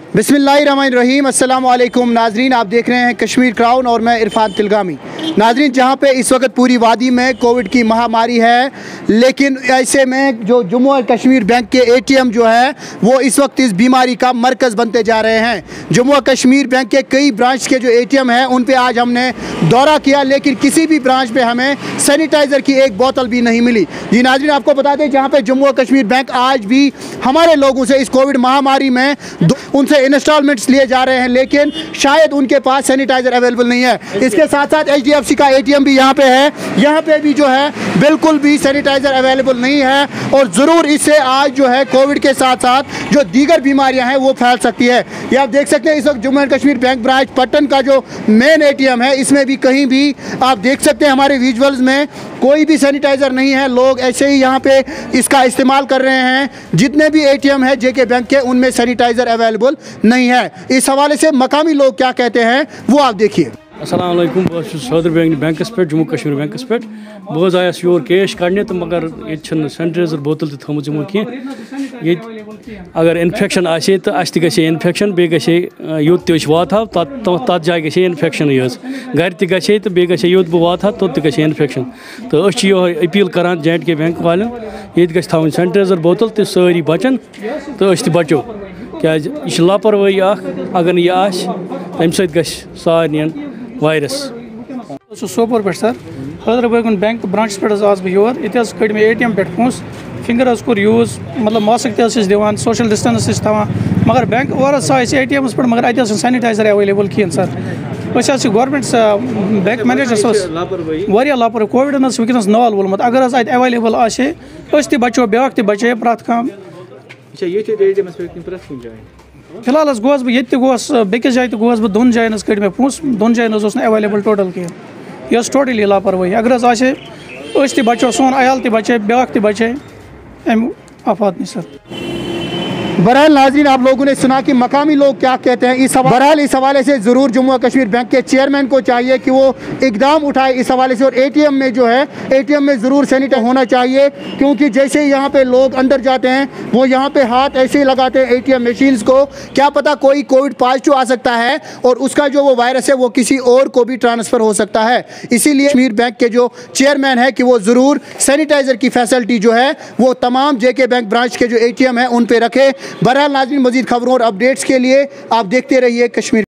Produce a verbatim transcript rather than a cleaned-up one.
बिस्मिल्लाहिर्रहमानिर्रहीम। अस्सलाम वालेकुम नाजरीन, आप देख रहे हैं कश्मीर क्राउन और मैं इरफान तिलगामी। नाजरीन, जहां पे इस वक्त पूरी वादी में कोविड की महामारी है, लेकिन ऐसे में जो जम्मू और कश्मीर बैंक के ए टी एम जो है वो इस वक्त इस बीमारी का मरकज़ बनते जा रहे हैं। जम्मू और कश्मीर बैंक के कई ब्रांच के जो ए टी एम हैं उन पे आज हमने दौरा किया, लेकिन किसी भी ब्रांच पे हमें सैनिटाइज़र की एक बोतल भी नहीं मिली। जी नाजरीन, आपको बता दें जहाँ पे जम्मू और कश्मीर बैंक आज भी हमारे लोगों से इस कोविड महामारी में उनसे इंस्टॉलमेंट्स लिए जा रहे हैं, लेकिन शायद उनके पास सैनिटाइज़र अवेलेबल नहीं है। इसके साथ साथ एच डी एफ सी का ए टी एम भी यहाँ पे है, यहाँ पे भी जो है बिल्कुल भी सैनिटाइज़र अवेलेबल नहीं है, और ज़रूर इससे आज जो है कोविड के साथ साथ जो दीगर बीमारियाँ हैं वो फैल सकती है। ये आप देख सकते हैं इस वक्त Jammu and Kashmir bank branch Pattan का जो मेन ए टी एम है, इसमें भी कहीं भी आप देख सकते हैं हमारे विजुअल्स में कोई भी सैनिटाइज़र नहीं है। लोग ऐसे ही यहाँ पे इसका इस्तेमाल कर रहे हैं। जितने भी ए टी एम है जे के बैंक के उनमें सैनिटाइज़र अवेलेबल नहीं है। इस हवाले से मकामी लोग क्या कहते हैं वो आप देखिए। अस्सलाम वालेकुम, बहुत सदर बैंक बैंकस पे जम्मू कश्मीर बैंकस पे बहुत आयस योर कैश कड़ने तो मगर ये सैनिटाइजर बोतल थम ये अगर इन्फेक्शन आसे तो अस गे इन्फेक्शन बे गे योत वात तथ जाए गे इन्फेक्शन गर गे तो बे गे योत बह वात तोत गे इन्फेक्शन। तो अपील करान जे एंड के बैंक वाले ये थवन सैनिटाइजर बोतल तो सारी बचन तो अस बचो क्या यह लापरवाही अगर यह आस तम सत सारे वायरस। सोपोर पे सर हैदराबाद बैंक ब्रांच पे आज बह योर ये कड़ मे ए टी एम पे पोस फिंगर कोर यूज मतलब मास्क दिवान सोशल डिस्टेंस तवान, मगर बैंक ओवर ए टी एम पे मगर अत सैनिटाइजर अवेलेबल कहें सर। अस गवर्नमेंट बैंक मैनेजर वारिया लापरवाही कोविड वनस नाल वोलमत अगर अत अवेलेबल आसे अस बचो ब्या बचे प्रत कम। फिलहाल गोस बह ये गोस बेकिस जाए गोस बह दोन जायन कड़ मे पोस दोन जायन अवेलेबल टोटल कहें। यह टोटली लापरवाही अगर आसे अस बचो सोन अयाल त बचे ब्या बचे अम आफात नश सर। बहरहाल नाज़रीन, आप लोगों ने सुना कि मकामी लोग क्या कहते हैं इस बहरहाल इस हवाले से ज़रूर जम्मू और कश्मीर बैंक के चेयरमैन को चाहिए कि वो इकदाम उठाए इस हवाले से, और ए टी एम में जो है ए टी एम में ज़रूर सैनिटाइज होना चाहिए, क्योंकि जैसे ही यहाँ पे लोग अंदर जाते हैं वो यहाँ पे हाथ ऐसे ही लगाते हैं ए टी एम मशीन्स को, क्या पता कोई कोविड पॉजिटिव आ सकता है और उसका जो वो वायरस है वो किसी और को भी ट्रांसफ़र हो सकता है। इसीलिए कश्मीर बैंक के जो चेयरमैन है कि वो ज़रूर सैनिटाइज़र की फैसिलिटी जो है वो तमाम जे के बैंक ब्रांच के जो ए टी एम है उन पर रखे। बहरहाल नाज़रीन, मज़ीद खबरों और अपडेट्स के लिए आप देखते रहिए कश्मीर।